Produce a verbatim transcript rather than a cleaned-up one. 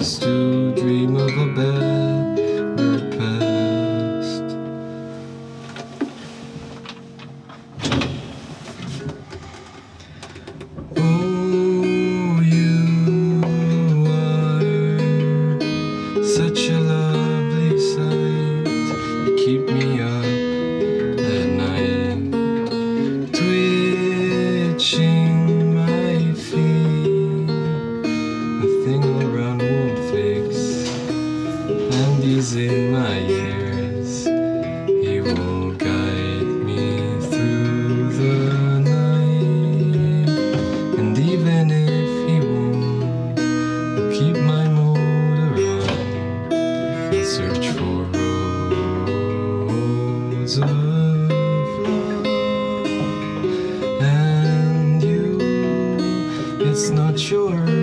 used to dream of a better past. Oh, you are such a lovely sight. You keep me up at night, twitching my feet. The thing all around won't fix, and he's in my ears. He will guide me through the night, and even if he won't, I'll keep my motor on and search for roads of love. And you, it's not your